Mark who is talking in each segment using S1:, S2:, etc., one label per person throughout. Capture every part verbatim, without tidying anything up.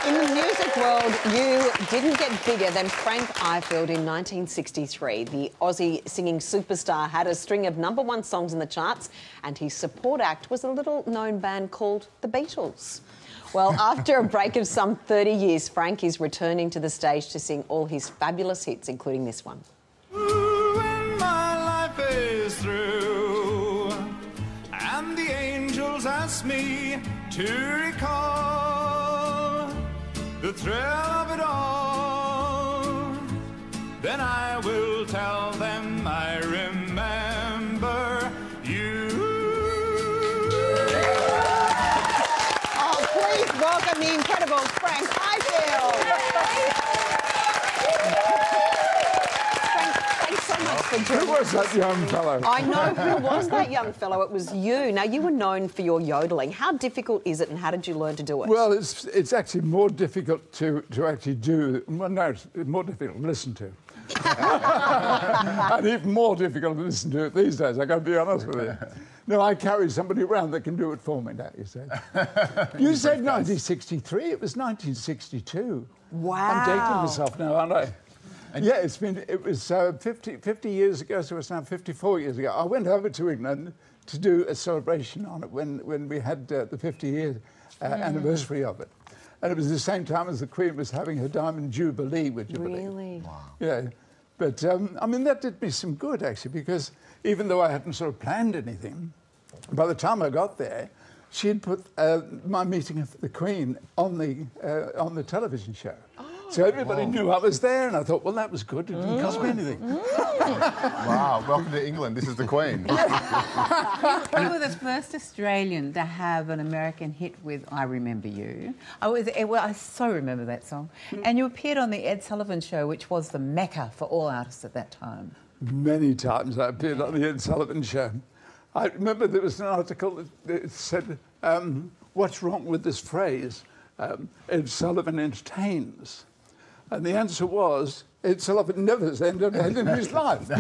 S1: In the music world, you didn't get bigger than Frank Ifield in nineteen sixty-three. The Aussie singing superstar had a string of number one songs in the charts, and his support act was a little-known band called the Beatles. Well, after a break of some thirty years, Frank is returning to the stage to sing all his fabulous hits, including this one.
S2: When my life is through and the angels ask me to recall the thrill of it all, then I will tell them I remember you.
S1: Oh, please welcome the incredible Frank Ifield. Frank, thanks so much for joining us.
S3: Who was that young fellow?
S1: I know who was that young fellow. It was you. Now, you were known for your yodelling. How difficult is it and how did you learn to do it?
S3: Well, it's it's actually more difficult to, to actually do. Well, no, it's more difficult to listen to. And even more difficult to listen to it these days, I've got to be honest with you. No, I carry somebody around that can do it for me now, you say. You said nineteen sixty-three, it was nineteen sixty-two.
S1: Wow.
S3: I'm dating myself now, aren't I? And yeah, it's been, it was uh, fifty, fifty years ago, so it's now fifty-four years ago. I went over to England to do a celebration on it when, when we had uh, the fifty year uh, mm. anniversary of it. And it was the same time as the Queen was having her Diamond Jubilee, would you believe?
S1: Really? Wow.
S3: Yeah. But, um, I mean, that did me some good, actually, because even though I hadn't sort of planned anything, by the time I got there, she had put uh, my meeting of the Queen on the, uh, on the television show. Oh. So everybody Whoa. knew I was there, and I thought, well, that was good. It didn't mm. cost me anything. Mm.
S4: Wow, welcome to England. This is the Queen.
S5: You were the first Australian to have an American hit with I Remember You. I was, well, I so remember that song. Mm. And you appeared on the Ed Sullivan Show, which was the mecca for all artists at that time.
S3: Many times I appeared on the Ed Sullivan Show. I remember there was an article that, that said, um, what's wrong with this phrase, um, Ed Sullivan entertains? And the answer was, Ed Sullivan never entertained in his life.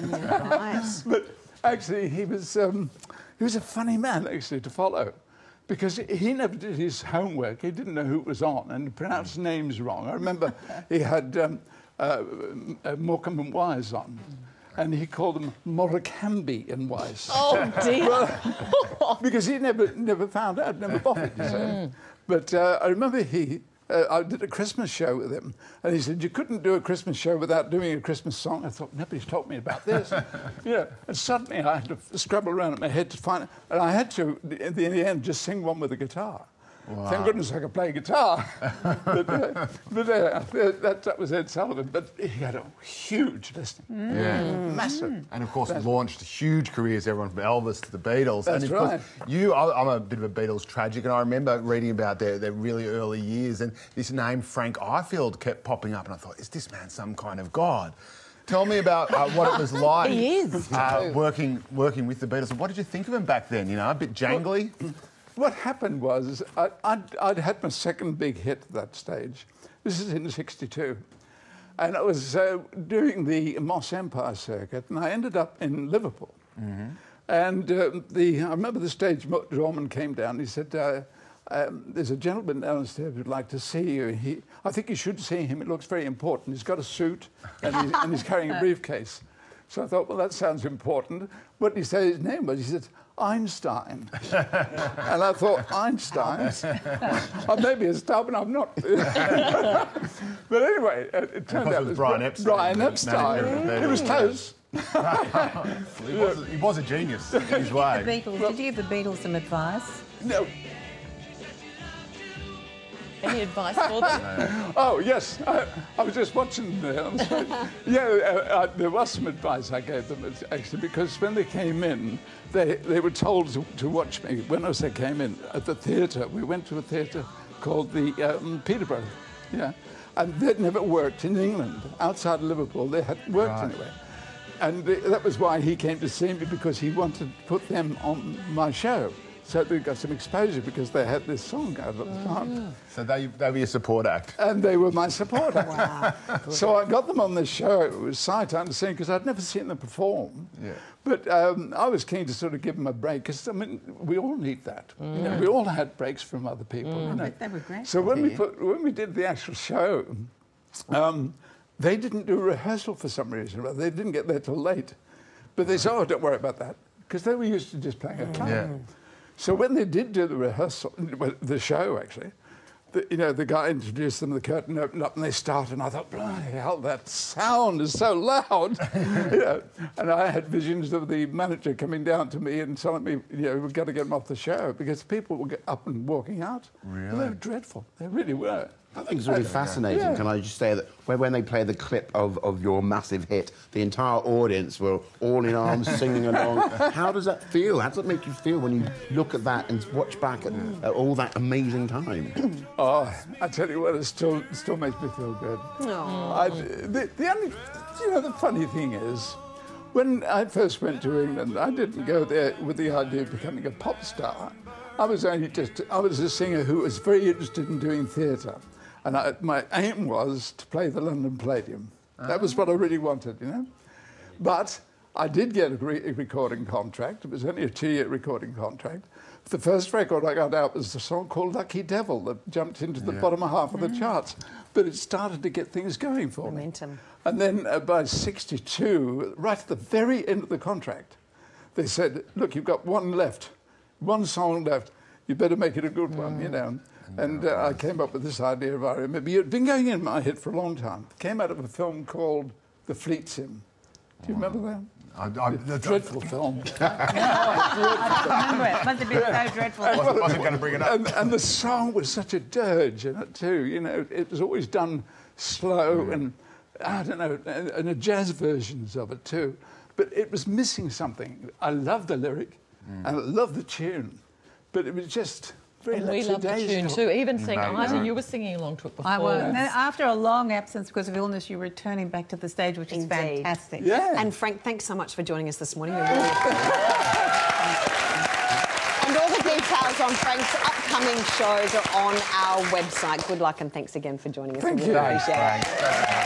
S1: Nice.
S3: But actually, he was, um, he was a funny man, actually, to follow. Because he never did his homework. He didn't know who it was on and pronounced names wrong. I remember he had um, uh, uh, Morecambe and Wise on. And he called them Morecambe and Wise.
S1: Oh, dear.
S3: Well, because he never never found out, never bothered, you say. But uh, I remember he, uh, I did a Christmas show with him, and he said, you couldn't do a Christmas show without doing a Christmas song. I thought, nobody's taught me about this. Yeah. And suddenly I had to scrabble around in my head to find it. And I had to, in the, in the end, just sing one with a guitar. Wow. Thank goodness I could play guitar. but uh, but uh, that, that was Ed Sullivan. But he had a huge listening.
S4: Mm. Yeah.
S3: Massive.
S4: And, of course,
S3: Massive.
S4: launched huge careers, everyone from Elvis to the Beatles.
S3: That's
S4: and, of
S3: right.
S4: course, you, I, I'm a bit of a Beatles tragic, and I remember reading about their, their really early years, and this name, Frank Ifield, kept popping up, and I thought, is this man some kind of god? Tell me about uh, what it was like
S1: He is.
S4: Uh, working, working with the Beatles. What did you think of him back then? You know, a bit jangly?
S3: Well, what happened was, I, I'd, I'd had my second big hit at that stage. This is in sixty-two. And I was uh, doing the Moss Empire circuit, and I ended up in Liverpool. Mm-hmm. And uh, the, I remember the stage doorman came down, he said, uh, um, there's a gentleman downstairs who'd like to see you. He, I think you should see him, it looks very important. He's got a suit, and he's, and he's carrying a briefcase. So I thought, well, that sounds important. What did he say his name was? He said, Einstein. And I thought, Einstein? I may be a star, but I'm not. But anyway, it, it turned out it was
S4: Brian Epstein.
S3: Brian Epstein. It was close.
S4: he, was, he was a genius in his way.
S5: The Beatles, did you give the Beatles some advice?
S3: No.
S6: Any advice for them?
S3: Oh, yes. I, I was just watching them. Yeah, uh, uh, there was some advice I gave them, actually, because when they came in, they, they were told to, to watch me. When I say came in, at the theatre, we went to a theatre called the um, Peterborough, yeah, and they'd never worked in England. Outside of Liverpool, they hadn't worked right. anyway. And they, that was why he came to see me, because he wanted to put them on my show. So they got some exposure because they had this song out at the time.
S4: So they, they were your support act.
S3: And they were my support act.
S1: Wow.
S3: So I got them on this show. It was sight unseen because I'd never seen them perform.
S4: Yeah.
S3: But um, I was keen to sort of give them a break because, I mean, we all need that. Mm. You know, we all had breaks from other people. Mm. You know?
S5: They were great.
S3: So when we, put, when we did the actual show, um, they didn't do rehearsal for some reason. They didn't get there till late. But they said, oh, don't worry about that. Because they were used to just playing a time.
S4: Yeah.
S3: So when they did do the rehearsal, the show actually, the, you know, the guy introduced them, the curtain opened up and they started, and I thought, bloody hell, that sound is so loud. You know, and I had visions of the manager coming down to me and telling me, you know, we've got to get them off the show because people would get up and walking out.
S4: Really?
S3: They were dreadful. They really were.
S7: I think it's really fascinating.
S3: Yeah.
S7: Can I just say that when, when they played the clip of, of your massive hit, the entire audience were all in arms singing along. How does that feel? How does it make you feel when you look at that and watch back at, at all that amazing time?
S3: Oh, I tell you what, it still it still makes me feel good.
S1: Oh.
S3: I, the, the only, you know, the funny thing is, when I first went to England, I didn't go there with the idea of becoming a pop star. I was only just, I was a singer who was very interested in doing theatre. And I, my aim was to play the London Palladium. Uh-huh. That was what I really wanted, you know. But I did get a, re- a recording contract. It was only a two-year recording contract. The first record I got out was a song called Lucky Devil that jumped into the yeah. bottom half of the charts. But it started to get things going for
S1: Momentum.
S3: me. And then uh, by sixty-two, right at the very end of the contract, they said, look, you've got one left, one song left. You better make it a good mm. one, you know. And uh, I came up with this idea of I remember. It had been going in my head for a long time. It came out of a film called The Fleet Sim. Do you remember that?
S4: I, I,
S3: the dreadful film.
S5: I remember it. It must have been so dreadful.
S4: I wasn't, wasn't going to bring it up.
S3: And, and the song was such a dirge in it too. You know, it was always done slow and, I don't know, and, and the jazz versions of it too. But it was missing something. I loved the lyric and I loved the tune. But it was just...
S6: And we loved the tune too. Even seeing
S4: No,
S6: Ida,
S4: no.
S6: you were singing along to it before.
S5: I was. And then after a long absence because of illness, you're returning back to the stage, which is
S1: Indeed.
S5: fantastic.
S3: Yeah.
S1: And Frank, thanks so much for joining us this morning. We really appreciate it. And all the details on Frank's upcoming shows are on our website. Good luck and thanks again for joining us.
S3: Thank
S1: we
S3: you.
S1: really appreciate it.
S4: Thanks.